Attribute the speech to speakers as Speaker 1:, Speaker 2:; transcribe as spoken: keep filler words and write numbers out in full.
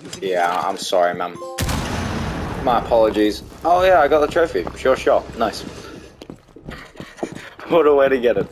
Speaker 1: Yeah, I'm sorry, man. My apologies. Oh yeah, I got the trophy. Sure shot. Nice. What a way to get it.